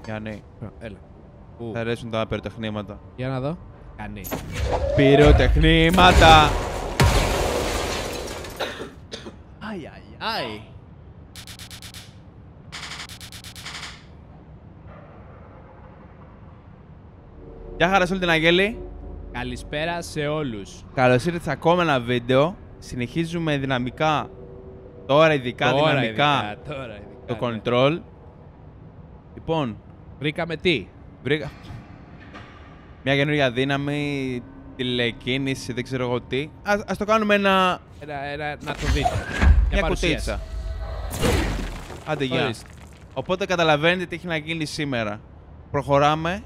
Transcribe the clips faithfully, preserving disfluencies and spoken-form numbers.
Γιάννη. Έλα. Θα αρέσουν τα πυροτεχνήματα. Για να δω. Κάνει. Πυροτεχνήματα! Αι, αι, αι. Γεια χαρά σε όλη την Αγγέλη. Καλησπέρα σε όλους. Καλώς ήρθατε σε ακόμα ένα βίντεο. Συνεχίζουμε δυναμικά. Τώρα ειδικά Τώρα δυναμικά. ειδικά, τώρα ειδικά, Το ναι. control. Λοιπόν, Βρήκαμε τι. βρήκα μια καινούργια δύναμη, τηλεκίνηση, δεν ξέρω εγώ τι. Ας, ας το κάνουμε ένα... Ένα, ένα, να το δείτε. μια παρουσίαση. κουτίτσα. Άντε γεια. Ορίστε. Οπότε καταλαβαίνετε τι έχει να γίνει σήμερα. Προχωράμε.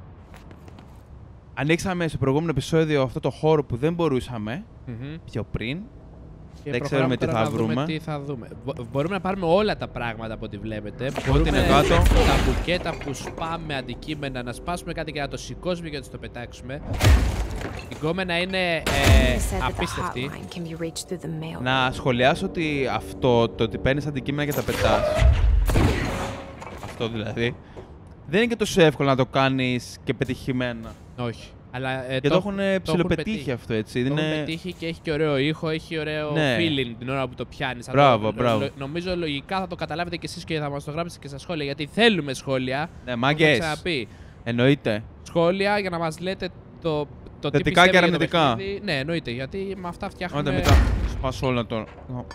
Ανοίξαμε στο προηγούμενο επεισόδιο αυτό το χώρο που δεν μπορούσαμε Mm-hmm. πιο πριν. Και Δεν ξέρουμε τι προχωράμε θα τώρα να δούμε βρούμε. Τι θα δούμε. Μπο- Μπορούμε να πάρουμε όλα τα πράγματα από ό,τι βλέπετε. Ό,τι είναι κάτω. Τα μπουκέτα που σπάμε αντικείμενα, να σπάσουμε κάτι και να το σηκώσουμε και να το πετάξουμε. Η γκόμενα είναι ε, απίστευτη. Να σχολιάσω ότι αυτό το ότι παίρνεις αντικείμενα και τα πετάς. Αυτό δηλαδή. Δεν είναι και τόσο εύκολο να το κάνεις και πετυχημένα. Όχι. Αλλά, ε, Και το έχουν έχουν ψιλοπετύχει πετύχει. αυτό έτσι. Το Είναι... έχουν πετύχει και έχει και ωραίο ήχο, έχει ωραίο Ναι. feeling την ώρα που το πιάνεις. Θα Μπράβο, το- μπράβο. λο- Νομίζω λογικά θα το καταλάβετε κι εσείς και θα μας το γράψετε και στα σχόλια. Γιατί θέλουμε σχόλια. Ναι, Το έχω μάγκες. ξαναπεί. Εννοείται. Σχόλια για να μας λέτε το, το τι Θετικά και πιστεύετε για το αρνητικά. παιχνίδι. Ναι, εννοείται. Γιατί με αυτά φτιάχνουμε. Άντε μετά. Σπάσω όλα τώρα.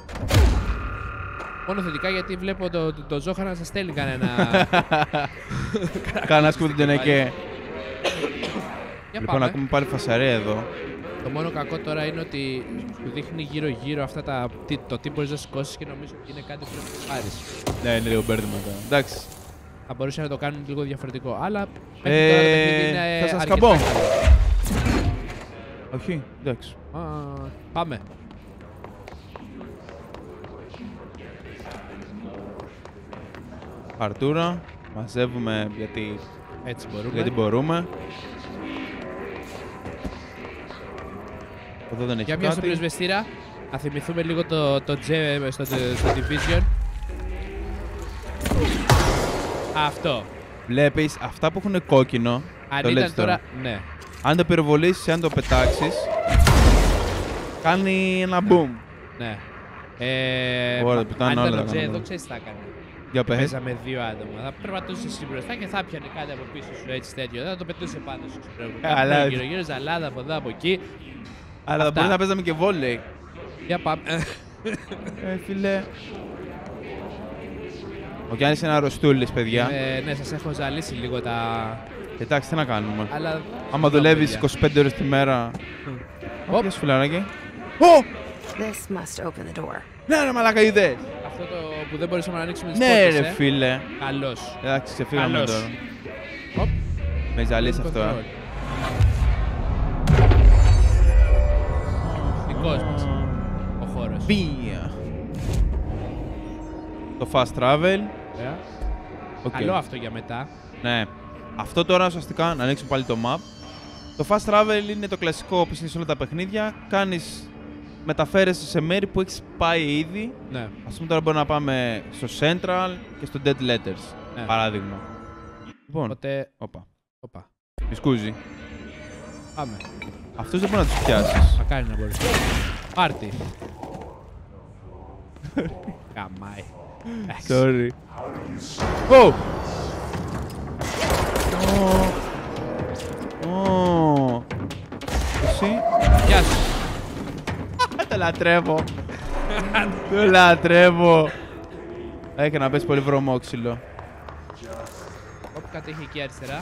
Μόνο θετικά γιατί βλέπω το, το, το Ζόχα να σας στέλνει κανένα. Κάνα σκούτο και. Για Λοιπόν, πάμε. ακούμε πάλι φασαρία εδώ. Το μόνο κακό τώρα είναι ότι σου δείχνει γύρω-γύρω αυτά τα. Τι, το τι μπορείς να σηκώσεις και νομίζω ότι είναι κάτι που πρέπει να πάρεις. Ναι, είναι λίγο μπέρδεμα τώρα. Εντάξει. Θα μπορούσε να το κάνουν λίγο διαφορετικό. Αλλά μέχρι τώρα το παιχνίδι Ε, είναι. θα σας αρκετά καμπώ. καλό. Όχι, εντάξει. Α, πάμε. Χαρτούρα. Μαζεύουμε γιατί, Έτσι μπορούμε. γιατί μπορούμε. Εδώ δεν έχει Για μια στο κάτι. πυροσβεστήρα. Να θυμηθούμε λίγο το, το τζε στο, στο Division. Αυτό. Βλέπεις, αυτά που έχουν κόκκινο. Αν το ήταν λέτε τώρα. Ναι. Αν το πυροβολήσεις, αν το πετάξεις, κάνει ένα boom. Ναι. Ε, Ωραία, μα- πουτάνα, αν όλα ήταν τα ο Τζε, κάναμε. εδώ ξέρεις τι θα έκανε. Για πες. Παίζαμε δύο άτομα. Θα περπατούσε εσύ μπροστά και θα πιανε κάτι από πίσω σου έτσι τέτοιο. Δεν θα το πετούσε πάνω σου. Καλά. Γύρω γύρω, ζαλάδα από εδώ από εκεί. Αλλά Αυτά. μπορεί να παίζαμε και βόλεϊ. Για πάμε. Ε, φίλε. Ο Γιάννης είναι αρρωστούλης, παιδιά. Ε, ναι, σας έχω ζαλίσει λίγο τα. Εντάξει, τι να κάνουμε. Αλλά. Άμα δουλεύεις είκοσι πέντε ώρες τη μέρα. Οπ. Γεια σου, φιλαράκι. Ω! This must open the door. Ναι, ρε μαλάκα, είδες. Αυτό το που δεν μπορούσαμε να ανοίξουμε τις Ναι, πόρτες, ρε ε. φίλε. Καλώς. Εντάξει, ξεφύγαμε Καλώς. τώρα. Οπ. Με ζαλίσει αυτό, Control. ε. Δικός μας. Ο χώρος. Βία. Το fast travel. Ωραία. Οκ. Καλό αυτό για μετά. Ναι. Αυτό τώρα ουσιαστικά, να ανοίξουμε πάλι το map. Το fast travel είναι το κλασικό όπως είναι σε όλα τα παιχνίδια. Κάνεις, μεταφέρεσαι σε μέρη που έχεις πάει ήδη. Ναι. Ας πούμε τώρα μπορούμε να πάμε στο Central και στο Dead Letters, Ναι. παράδειγμα. Λοιπόν, Οπότε. όπα, Οπα. μισκούζι. Πάμε. Αυτούς δεν μπορεί να τους πιάσεις. Μακάρι να μπορείς. Πάρτι. Καμάει. Εντάξει. Sorry. Ω! Ω! Εσύ. Γεια σου. Το λατρεύω. Το λατρεύω. Έχει να πες πολύ βρωμόξυλο. Όπου κάτι έχει εκεί αριστερά.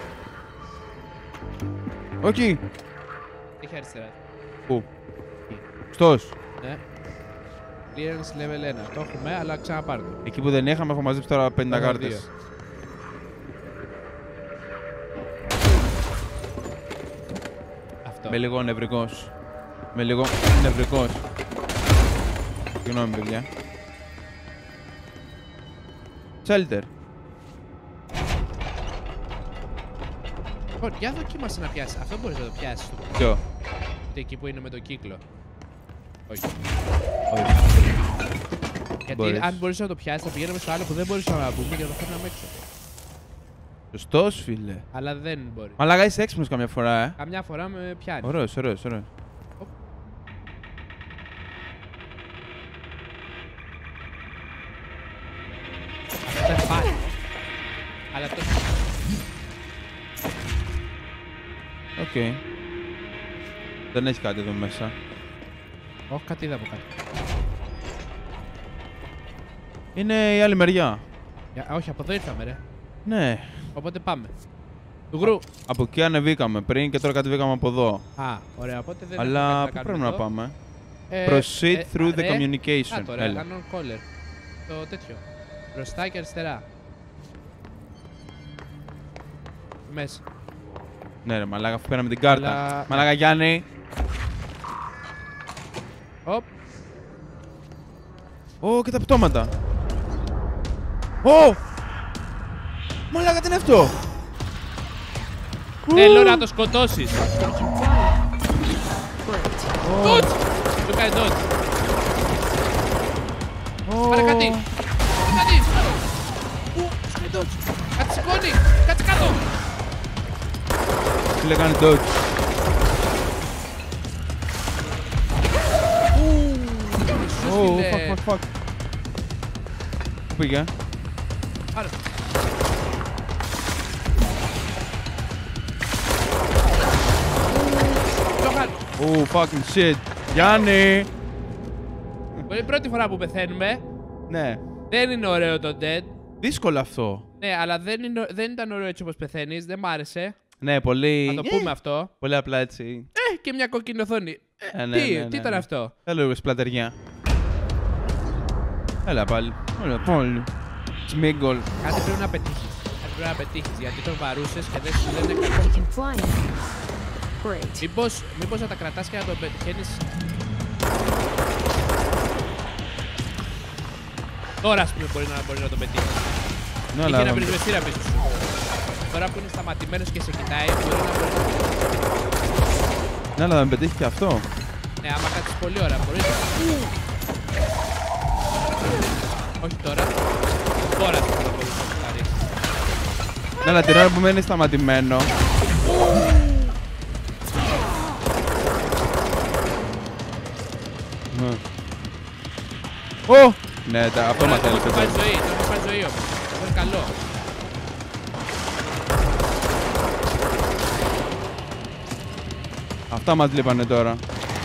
Όχι. Έχει αριστερά. Πού. Στος. Ναι. Clearance level ένα. Το έχουμε, αλλά ξαναπάρτε. Εκεί που δεν είχαμε έχω μαζέψει τώρα πενήντα Έχω κάρτες. δύο. Αυτό. Με λίγο νευρικός. Με λίγο νευρικός. Συγγνώμη, παιδιά. Shelter. Λοιπόν, για δοκίμασε να πιάσεις. Αυτό μπορείς να το πιάσεις. Το... Ποιο. Εκεί που είναι με το κύκλο. Όχι. Όχι. Γιατί Μπορείς. αν μπορείς να το πιάσεις, θα πηγαίνουμε στο άλλο που δεν μπορείς να μπούμε και θα το φέρναμε έξω. Σωστός, φίλε. Αλλά δεν μπορεί. Μαλάκα είσαι έξυπνος καμιά φορά, ε. Καμιά φορά με πιάνει. Ωραίος, ωραίος, ωραίος. Αυτό είναι πάλι. Αλλά το... Οκ. Okay. Δεν έχει κάτι εδώ μέσα. Όχι, κάτι είδα από κάτω. Είναι η άλλη μεριά. Για... Όχι, από εδώ ήρθαμε, ρε. Ναι. Οπότε πάμε. Του γρου. Από εκεί ανεβήκαμε πριν και τώρα κατεβήκαμε από εδώ. Α, ωραία, οπότε δεν Αλλά πού πού πρέπει να πάμε. Ε, Proceed ε, through the ρε, communication. κάτω, ρε, Έλα. unknown caller. Το τέτοιο. Μπροστά και αριστερά. Μέσα. Ναι, ρε, μαλάκα, αφού πήραμε την κάρτα. Αλλά- Μαλάκα, Γιάννη. Οπ. Ω, και τα πτώματα. Ω! Μαλάκα, τι είναι αυτό. Θέλω να το σκοτώσεις. Great. Dodge! Του κάνει dodge. Πάρε κάτι. Κάτι. Ου, σου κάνει dodge. Κάτι σηκώνει. Κάτσε κάτω. Τι λέει, κάνει dodge. Ω, φίλε. fuck, fuck, fuck. Πού πήγε. Πάρε. Τζοχάν. Ω, fucking shit. Γιάννη. Είναι η πρώτη φορά που πεθαίνουμε. Ναι. Δεν είναι ωραίο το dead. Δύσκολο αυτό. Ναι, αλλά δεν, είναι, δεν ήταν ωραίο έτσι όπως πεθαίνεις. Δεν μ' άρεσε. Ναι, πολύ. Θα το πούμε αυτό. Πολύ απλά έτσι. Ε, και μια κόκκινη οθόνη. Ε, Ε, ναι, τι, ναι, ναι, τι ήταν ναι. αυτό. Θέλω λίγο σπλατεριά. Έλα πάλι. Έλα πάλι. Σμίγκολ. Κάτι πρέπει να πετύχεις. Κάτι πρέπει να πετύχεις. Γιατί τον βαρούσες και δεν σου λένε κάτι. They can fly now. Great. Μήπως, μήπως να τα κρατάς και να τον πετυχαίνεις. Τώρα, ας πούμε, μπορεί να, μπορεί να τον πετύχεις. Ναι, Είχε αλλά. ένα πρεσβευτήρα πίσω σου. Τώρα που είναι σταματημένος και σε κοιτάει, μπορεί να μπορεί να... Ναι, αλλά δεν πετύχει και αυτό. Ναι, άμα κάτσεις πολύ ώρα, μπορείς. Όχι τώρα. Τώρα θα μπορείς να το χαρίσεις. Ναι, αλλά την ώρα που μένει σταματημένο. Ναι. Ω! Ναι, τα- αυτό μας Τώρα έλειπε το έχει τώρα. πάρει ζωή, το έχει πάρει ζωή όμως. Αυτό είναι καλό. Αυτά μας λείπανε τώρα.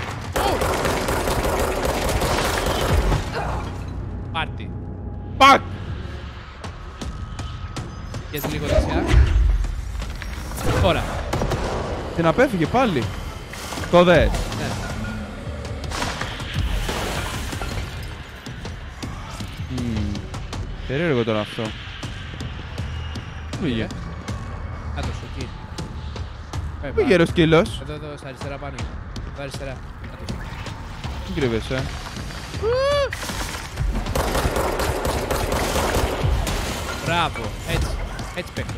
Πάρτι. Πακ! Και λίγο δεξιά. Τώρα. Την απέφυγε πάλι. Το δε. Ναι. Μμμ. Περίεργο τώρα αυτό. Πού πήγε. Κάτω σου, εκεί. Ε, Πού πήγε ρε ο σκύλος. Εδώ, εδώ, στα αριστερά πάνω. Εδώ αριστερά. Κάτω σου. Πού κρύβεσαι. Μπράβο. Έτσι. Έτσι παίκτο.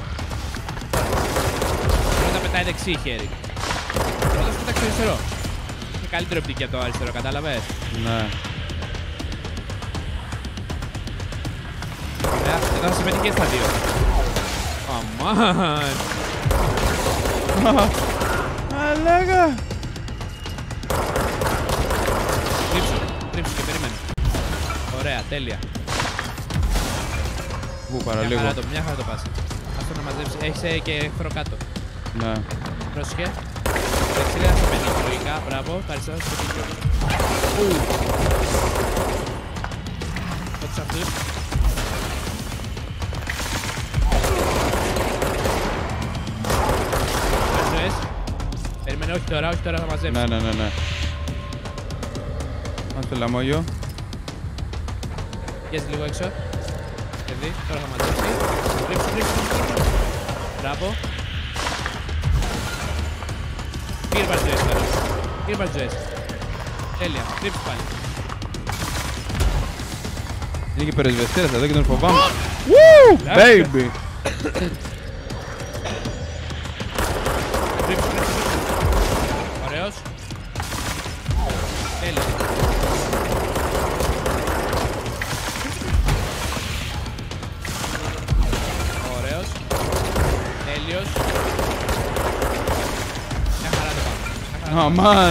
Πρώτα πετάει δεξί χέρι. Πρώτα σου πετάξει αριστερό. Είναι καλύτερη οπτική από το αριστερό, κατάλαβες. Ναι. Ωραία. Εδώ θα σε πετύχει και στα δύο. Αμάν. Αλάγα. Τρίψου. Τρίψου και περίμενε. Ωραία. Τέλεια. Πού Μια παραλίγο. χαρά το, μια χαρά το πας. Αυτό να μαζέψει. Έχεις ε, και εχθρό κάτω. Ναι. Πρόσεχε. Δεξιά θα σε πετύχει λογικά. Μπράβο. Το αριστερό θα σε πετύχει. Ου. Κόψε αυτούς. Πάρε ζωές. Περίμενε, όχι τώρα, όχι τώρα θα μαζέψει. Ναι, ναι, ναι, ναι. Πάμε στο λαμόγιο. Πιέζει λίγο έξω. Και δει, τώρα θα μαζέψει. Ρίξου, ρίξου, ρίξου. Μπράβο. Πήγε πάρει ζωές τώρα. Πήγε πάρει ζωές. Τέλεια, ρίξου πάλι. Είναι και περισβεστήρας εδώ και τον φοβάμαι. Woo! Μπράβο. Baby! Ρίξου, ρίξου. Ωραίος. Τέλεια. Ωραίος. Αμάν.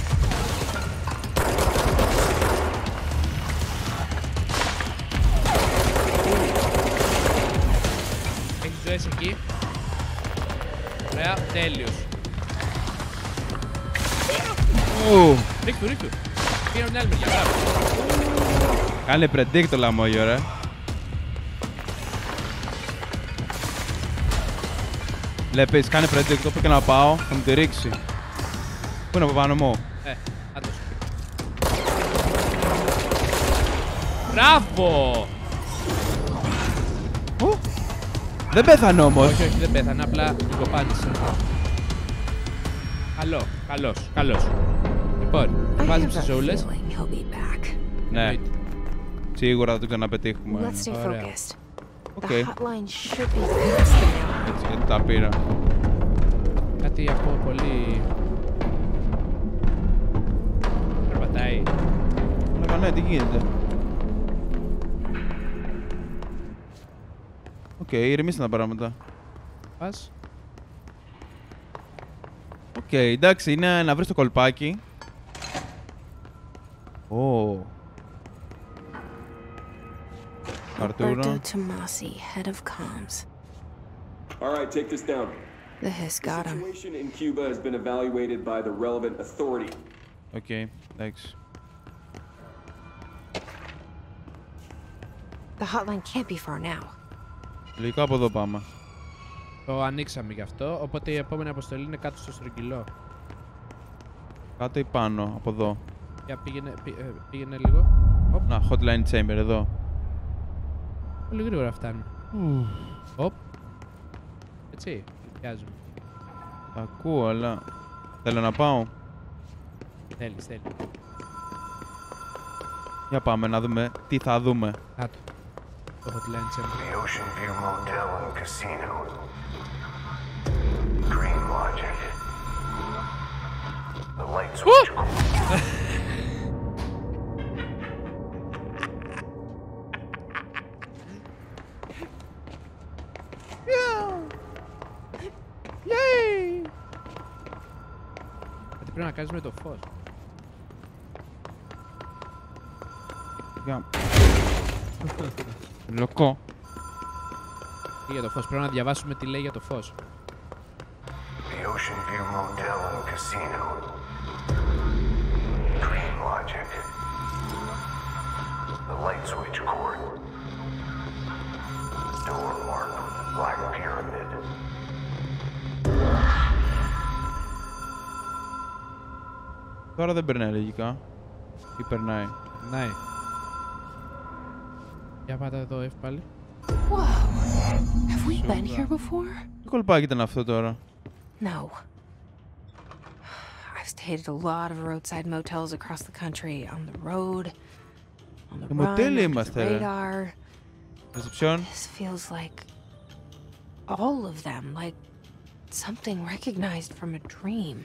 Έχεις ζωές εκεί. Ωραία, τέλειος. Ρίχτου, ρίχτου. Πήγαμε την άλλη μεριά, μπράβο. Κάνε predict το λαμόγιο, ρε. Βλέπεις, κάνε predict, όπου και να πάω, θα μου τη ρίξει. Πού είναι από πάνω μου? Ε, άντως. Μπράβο! Ου, δεν πέθανε όμως. Όχι, όχι, δεν πέθανε, απλά λίγο πάτησε. Καλό, καλός, καλός. Λοιπόν, I βάζουμε have τις a ζώουλες. feeling he'll be back. Ναι, σίγουρα θα το ξαναπετύχουμε. Let's stay Ωραία. focused. Οκ. The hotline should be past the now. Έτσι, γιατί τα πήρα. Κάτι ακούω πολύ... Περπατάει. Αλλά ναι, τι γίνεται. Οκ, ηρεμήστε τα πράγματα. Πας. Οκ, εντάξει, είναι να βρεις το κολπάκι. Ω. Αρτούρο. Alberto Tomasi, head of comms. All right, take this down. The hiss The got him. situation in Cuba has been evaluated by the relevant authority. Οκ, εντάξει. The hotline can't be far now. Λογικά από εδώ πάμε. Το ανοίξαμε γι' αυτό, οπότε η επόμενη αποστολή είναι κάτω στο στρογγυλό. Κάτω ή πάνω, από εδώ. Για πήγαινε, πή, ε, πήγαινε λίγο. Οπ, Να, hotline chamber εδώ. πολύ γρήγορα φτάνουμε. Οπ. Έτσι, πιάζουμε. Τα ακούω, αλλά θέλω να πάω. Θέλεις, θέλεις. Για πάμε να δούμε τι θα δούμε. Κάτω. Το hotline chamber. The Ocean View Motel and Casino. Dream Logic. The light switch. Κάτι πρέπει να κάνεις με το φως. Για... Λοκό. Τι για το φως, πρέπει να διαβάσουμε τι λέει για το φως. The Ocean View Motel and Casino. Dream Logic. The light switch cord. Door marked with a black pyramid. Τώρα δεν περνάει λογικά. Ή περνάει. Ναι. Για πάτα εδώ εύπαλη. Whoa! Have we been here before? Τι κολπάκι ήταν αυτό τώρα? No. I've stayed at a lot of roadside motels across the country, on the road, on the Το run, μοτέλ under the είμαστε, ρε. radar. Ρεσεψιόν. This feels like all of them, like something recognized from a dream.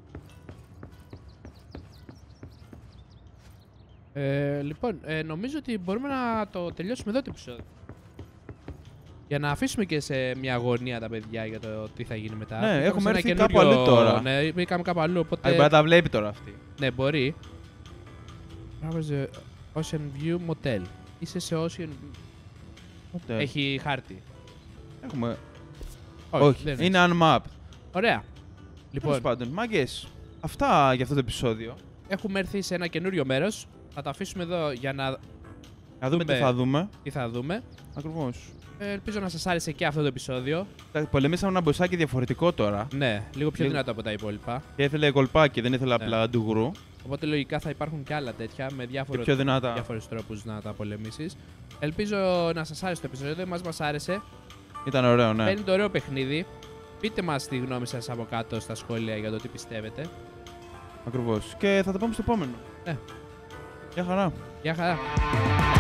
Ε, λοιπόν, ε, νομίζω ότι μπορούμε να το τελειώσουμε εδώ το επεισόδιο. Για να αφήσουμε και σε μια αγωνία τα παιδιά για το τι θα γίνει μετά. Ναι, Πήγαμε έχουμε σε ένα έρθει καινούριο- κάπου αλλού τώρα. Ναι, πήγαμε κάπου αλλού, οπότε... Αν μπορεί να τα βλέπει τώρα αυτή. Ναι, μπορεί. Έβαζε Ocean View Motel. Είσαι σε Ocean... Οπότε, Έχει χάρτη. Έχουμε... Όχι, Όχι, δεν είναι unmapped. Ωραία. Λοιπόν, Λοιπόν, πάντων, μάγκες, αυτά για αυτό το επεισόδιο. έχουμε έρθει σε ένα καινούριο μέρος. Θα το αφήσουμε εδώ για να Να δούμε τι Δούμε. θα δούμε. τι θα δούμε. Ακριβώς. Ε, ελπίζω να σας άρεσε και αυτό το επεισόδιο. Τα πολεμήσαμε ένα μποσάκι διαφορετικό τώρα. Ναι, λίγο πιο Λίγο- δυνατό από τα υπόλοιπα. Και ήθελε κολπάκι, δεν ήθελε Ναι. απλά ντουγρού. Οπότε λογικά θα υπάρχουν και άλλα τέτοια με διάφορο... Και πιο δυνατά. διάφορους τρόπους να τα πολεμήσεις. Ελπίζω να σας άρεσε το επεισόδιο. Εμάς μας άρεσε. Ήταν ωραίο, ναι. Παίρνει το ωραίο παιχνίδι. Πείτε μας τη γνώμη σας από κάτω στα σχόλια για το τι πιστεύετε. Ακριβώς. Και θα τα πάμε στο επόμενο. Ναι. Γεια χαρά. Γεια χαρά.